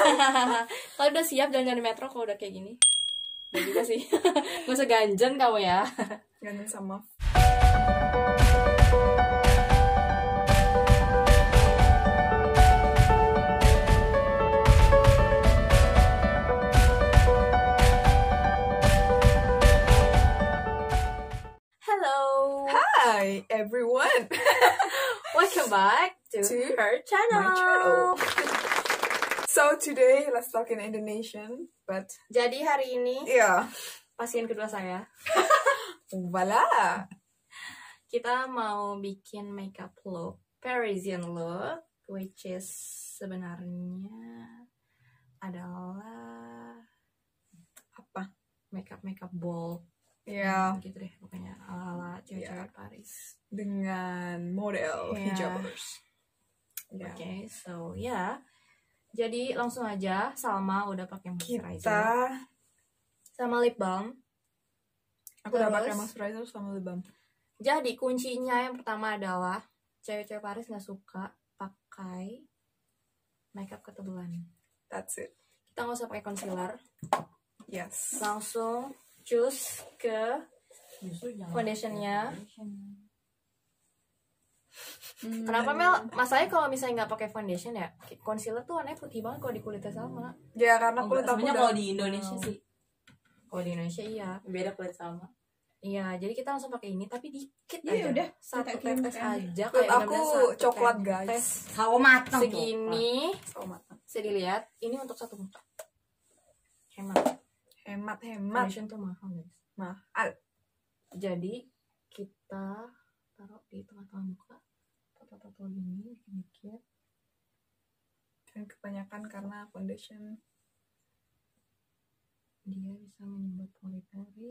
Kalau udah siap jalan-jalan di metro, kalau udah kayak gini. Udah juga sih. Gak usah ganjen kamu ya. Ganjen sama. Hello. Hi everyone. Welcome back to her channel. My channel. So today let's talk in Indonesian, but Jadi hari ini pasien kedua saya. Voila. Kita mau bikin makeup look, Parisian look, which is sebenarnya adalah apa? Makeup ball. Gitu deh pokoknya ala-ala cewek-cewek Paris dengan model hijabers. Oke, so jadi langsung aja. Salma udah pakai moisturizer sama lip balm. Aku udah pakai moisturizer sama lip balm. Jadi kuncinya yang pertama adalah cewek-cewek Paris nggak suka pakai makeup ketebalan. That's it. Kita nggak usah pakai concealer. Yes. Langsung choose ke foundationnya. Kenapa Mel? Masalahnya kalau misalnya nggak pakai foundation ya, concealer tuh warnanya putih banget kalau di kulitnya Salma. Ya karena kulit aku kalau di Indonesia sih. Kalau di Indonesia iya. Beda kulit Salma. Iya, jadi kita langsung pakai ini tapi dikit aja. Udah, satu tetes aja. Kulit aku coklat guys. Sawo matang. Segini. Bisa dilihat. Ini untuk satu muka. Hemat. Foundation tuh mahal guys. Mahal. Jadi kita taruh di tengah-tengah muka. Tato gini dikit. Dan kebanyakan karena foundation dia bisa menyumbat pori-pori.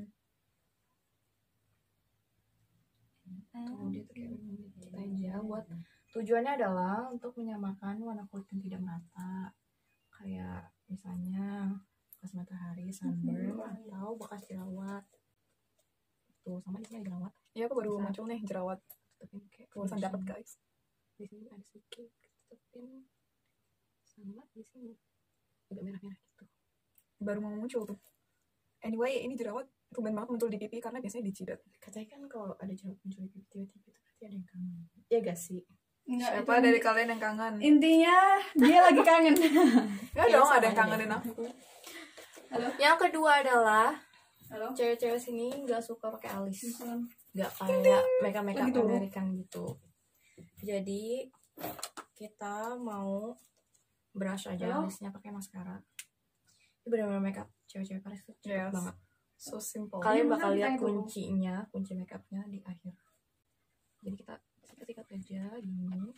Tuh dia tuh kayak dikit aja. Buat tujuannya adalah untuk menyamakan warna kulit yang tidak merata. Kayak misalnya bekas matahari, sunburn, atau bekas jerawat. Tuh sama di sini ada jerawat. Iya, aku baru muncul nih jerawat. Tutupin kayak Tulisan dapat guys. Di sini ada sedikit, tutupin. Sama di sini agak merah-merah gitu. Baru mau muncul tuh. Anyway, ini jerawat tumben banget muncul di pipi karena biasanya di jidat. Katanya kan kalau ada jerawat muncul di pipi tiba-tiba itu berarti ada yang kangen. Iya gak sih? Enggak, siapa dari kalian yang kangen? Intinya dia lagi kangen. Enggak dong, ada yang kangenin aku. Halo. Yang kedua adalah cewek-cewek sini nggak suka pakai alis, nggak kayak makeup American gitu. Jadi kita mau brush aja alisnya pakai maskara. Ini benar-benar makeup cewek-cewek Paris tuh cepet banget. So simple. Kalian bakal lihat kunci makeupnya di akhir. Jadi kita sikat-sikat aja gini.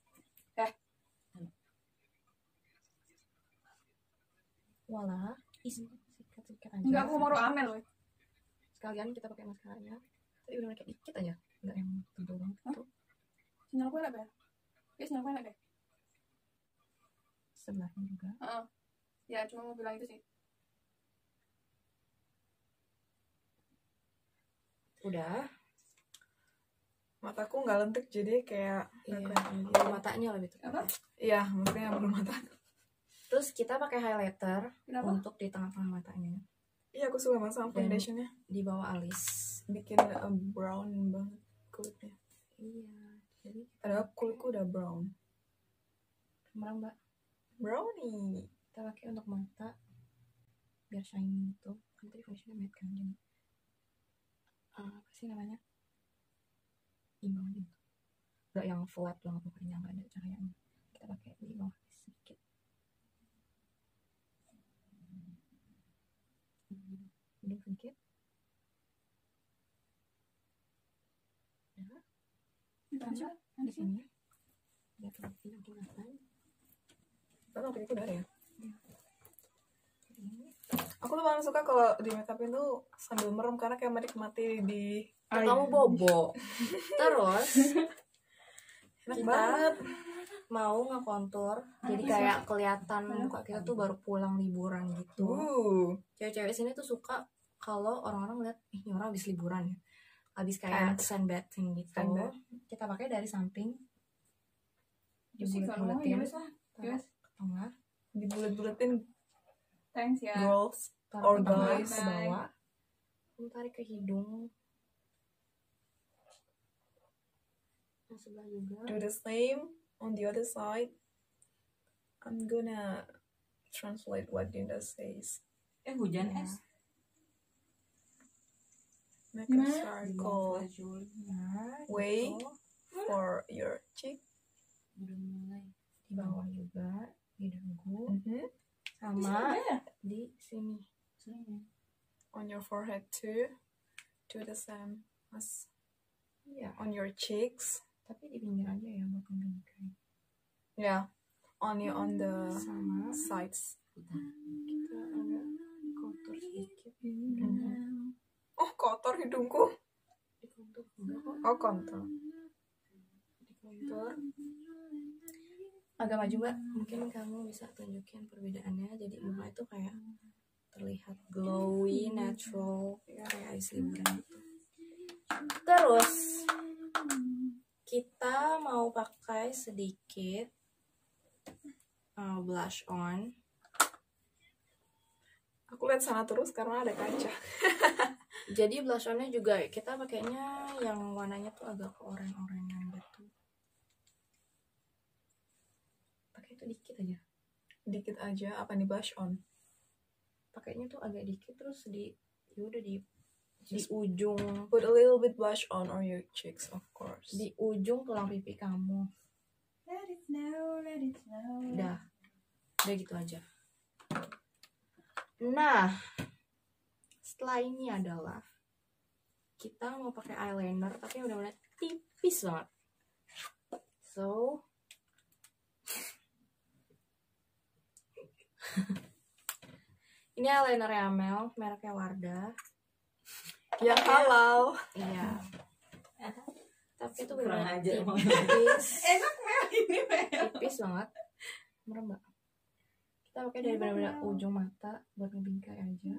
Walah, sikat-sikat aja. Enggak, aku mau amel loh. Sekalian kita pakai maskaranya. Tapi benar-benar kayak dikit aja, enggak yang tebal banget gitu. Sinyal gue enak ya? Ya sinyal gue enak deh. Sebelahnya juga. Ya cuma mau bilang itu sih. Udah. Mataku nggak lentik jadi kayak matanya lebih tepat. Apa? Iya, maksudnya yang belum mata. Terus kita pakai highlighter untuk di tengah-tengah matanya. Iya, aku suka banget sama foundationnya. Di bawah alis. Bikin brown banget kulitnya. Iya. Jadi padahal kulitku udah brown. Merah mbak. Brownie. Kita pakai untuk mata biar shiny gitu. Kan tadi foundationnya matte kan jadi apa sih namanya? Imbang gitu. Gak yang flat banget pokoknya, gak ada cahayanya. Kita pakai di bawah sedikit. Ini sedikit. Ya. Di sini. Biar lebih kelihatan. Karena waktu itu udah ada ya? Aku tuh paling suka kalau di makeupin tuh sambil merem karena kayak menikmati di kamu bobo. Terus enak banget. Mau ngekontur jadi kayak kelihatan muka kita tuh baru pulang liburan gitu. Cewek-cewek sini tuh suka kalau orang-orang lihat ini orang habis liburan ya, habis kayak sunbathing gitu. Kita pakai dari samping, dibulet-buletin ke tengah, dibulet-buletin Thanks ya. girls Taruh or ke tengah, guys. ke bawah. Kamu tarik ke hidung. Yang sebelah juga. Do the same on the other side. I'm gonna translate what Dinda says. Hujan Ya. es. Make a circle way Gitu. for your cheek. Udah mulai. Di bawah juga, di dagu, Mhm. sama di sini. On your forehead too. Do the same as Iya, on your cheeks. tapi di pinggir aja ya buat ngebingkai. Yeah, only on the Sama sides. kita agak kotor sedikit. Oh, kotor hidungku. Di kontur enggak kok. Oh, kotor. Di kontur. Agak maju mbak, mungkin kamu bisa tunjukin perbedaannya. Jadi muka itu kayak terlihat glowy, natural, kayak ais liburan gitu. Terus kita mau pakai sedikit blush on. Aku lihat sana terus karena ada kaca. Jadi blush onnya juga kita pakainya yang warnanya tuh agak ke oranye-oranyan gitu. Pakai itu dikit aja. Dikit aja apa nih blush on? Pakainya tuh agak dikit terus yaudah di ujung, Put a little bit blush on your cheeks, of course. di ujung tulang pipi kamu. Let it snow, let it snow. Udah gitu aja. Nah, setelah ini adalah kita mau pakai eyeliner tapi udah tipis banget. So ini eyeliner Amel, mereknya Wardah. Yang halal. Iya. Tapi itu Kurang benar ajar, Mama. tipis. Enak Mel ini Mel. Tipis banget. Merembak. Kita pakai dari benar-benar ujung mata buat ngebingkai aja.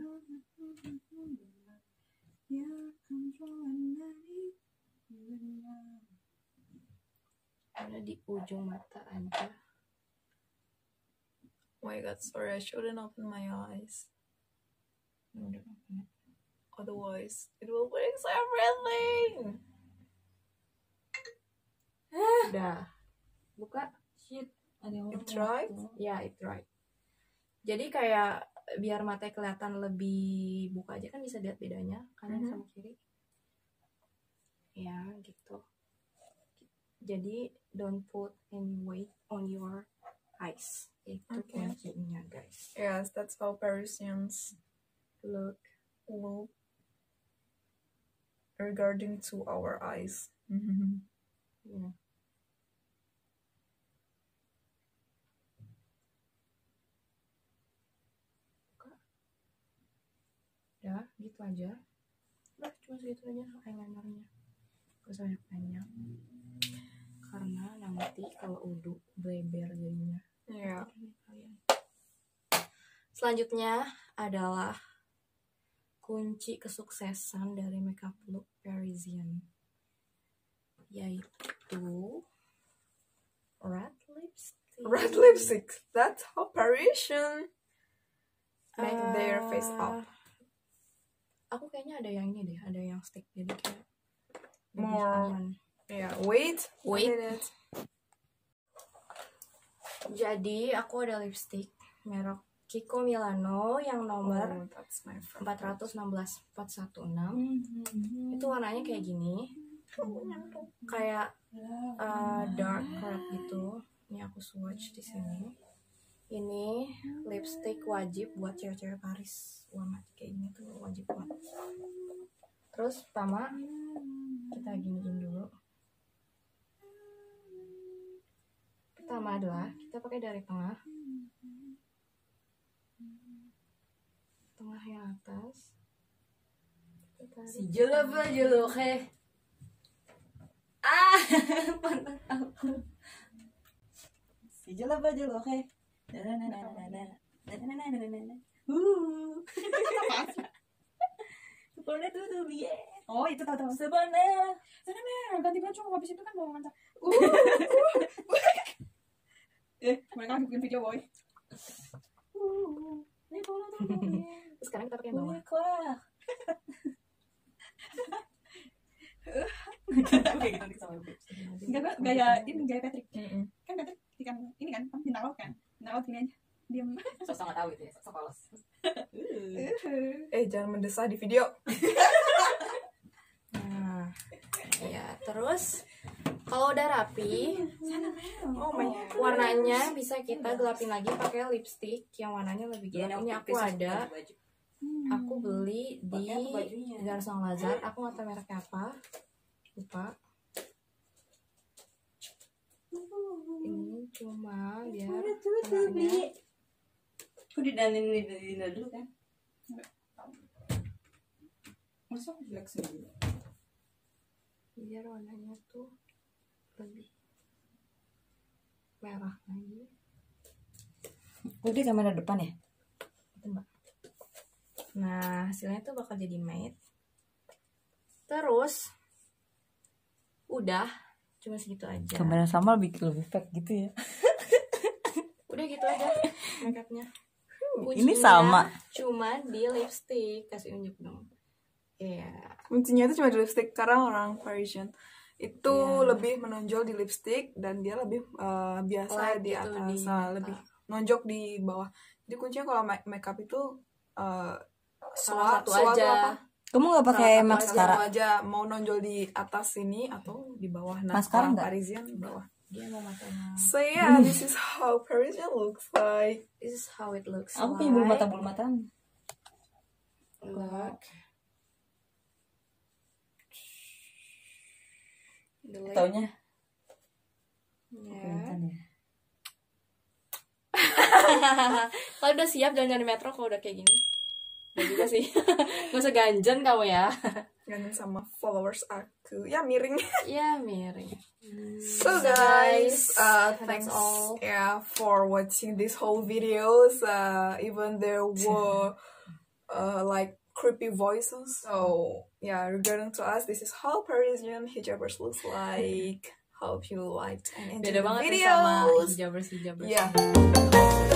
Ada di ujung mata aja. Oh my god, sorry, I shouldn't open my eyes. Udah. Otherwise, it will fix everything. Udah. Buka. Shit, ada yang It dry? Ya, it right. Jadi kayak biar matanya kelihatan lebih buka aja kan bisa lihat bedanya kanan sama kiri. Ya, gitu. Jadi don't put any weight on your eyes. Itu Okay. kuncinya, guys. Yes, that's how Parisians Look. look regarding to our eyes. Ya. Udah, gitu aja. Udah, cuma segitu aja eyelinernya. Gak usah banyak-banyak. Karena nanti kalau uduk bleber jadinya. Yeah. Kalian. Selanjutnya adalah kunci kesuksesan dari makeup look Parisian, yaitu red lipstick. Red lipstick. That's how Parisian make their face up. Aku kayaknya ada yang ini deh, ada yang stick jadi kayak lebih More. aman. Yeah. Wait. Wait. A minute. Jadi aku ada lipstick merek Kiko Milano yang nomor Oh, that's my favorite. 416-416. Itu warnanya kayak gini, kayak dark red gitu. Ini aku swatch di sini. Ini lipstick wajib buat cewek-cewek Paris, warna kayak gini tuh wajib banget. Terus pertama kita giniin dulu. Pertama adalah kita pakai dari tengah yang atas. Kita tarik. Si jelaba jeloke. Ah, pantat aku. Si jelaba jeloke. Sebenarnya tuh dia. Oh itu tahu. Sebenarnya. Sana Mel, ganti baju habis itu kan mau ngantar. Mereka lagi bikin video boy. Terus sekarang kita pakai yang bawah. Enggak, gaya Patrick. Kan Patrick ini kan bintang laut kan. Bintang laut gini aja. Diam. Sosok nggak tahu itu ya, sosok polos. Jangan mendesah di video. Nah, ya terus kalau udah rapi, warnanya bisa kita gelapin lagi pakai lipstick yang warnanya lebih gelap. Ini aku ada, aku beli di Garçon Lazare. Aku nggak tahu mereknya apa, lupa. Ini cuma biar warnanya. Aku didanin dulu kan. Masa black sendiri. Biar warnanya tuh lebih merah lagi. Udah kamera depan ya? Itu mbak. Nah hasilnya tuh bakal jadi matte. Terus udah cuma segitu aja. Kamera sama lebih fake gitu ya. Udah gitu aja makeupnya. Ini sama. Cuma di lipstick. Kasih unjuk dong. Iya. Kuncinya itu cuma di lipstick karena orang Parisian itu lebih menonjol di lipstick dan dia lebih biasa di gitu, atas, di lebih nonjok di bawah. Jadi kuncinya kalau makeup itu salah satu aja. Kamu nggak pakai maskara? Aja mau nonjol di atas sini atau di bawah. Nah, Maskara orang nggak? Parisian di bawah. Dia mau matanya. So yeah, this is how Parisian looks like. This is how it looks. Aku punya bulu mata. Look. Taunya? Ya. Ya. Kalau udah siap jalan-jalan di metro kalau udah kayak gini. Udah juga sih. Gak usah ganjen kamu ya. Ganti sama followers aku. Ya miring. Ya miring. So guys, that's thanks all. for watching this whole videos. Even there were like creepy voices. So yeah, regarding to us, this is how Parisian hijabers looks like. Hope you liked and enjoyed Beda the banget nih videos. sama hijabers. Yeah.